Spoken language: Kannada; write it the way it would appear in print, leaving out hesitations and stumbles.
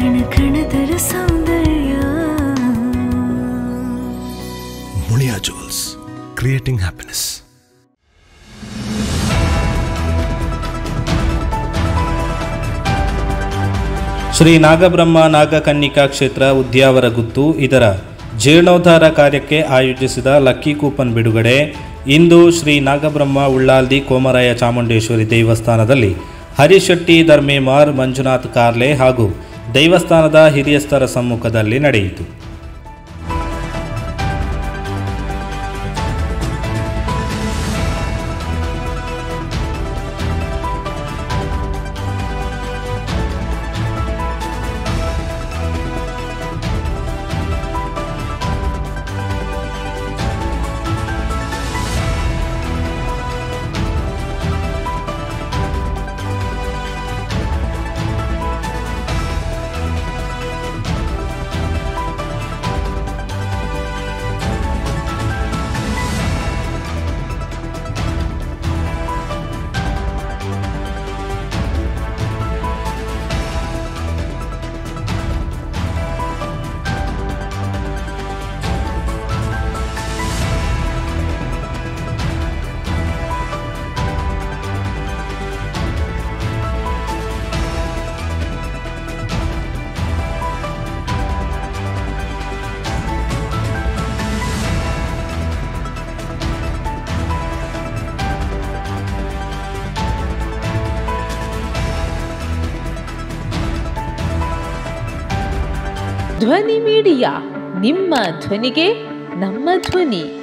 ಕಣ ಕಣದರ ಸೌಂದರ್ಯ. Muliya jewels, creating happiness. Shri Nagabrahma Nagakannika Kshetra Udyavaraguttu ಇದರ ಜೀರ್ಣೋದ್ಧಾರ ಕಾರ್ಯಕ್ಕೆ ಆಯೋಜಿಸಿದ ಲಕ್ಕಿ ಕೂಪನ್ ಬಿಡುಗಡೆ ಇಂದು ಶ್ರೀ ನಾಗಬ್ರಹ್ಮ ಉಳ್ಳಾಲ್ದಿ ಕೋಮರಾಯ ಚಾಮುಂಡೇಶ್ವರಿ ದೇವಸ್ಥಾನದಲ್ಲಿ ಹರಿಶೆಟ್ಟಿ ಧರ್ಮೇಮಾರ್, ಮಂಜುನಾಥ್ ಕಾರ್ಲೆ ಹಾಗೂ ದೇವಸ್ಥಾನದ ಹಿರಿಯಸ್ಥರ ಸಮ್ಮುಖದಲ್ಲಿ ನಡೆಯಿತು. ಧ್ವನಿ ಮೀಡಿಯಾ, ನಿಮ್ಮ ಧ್ವನಿಗೆ ನಮ್ಮ ಧ್ವನಿ.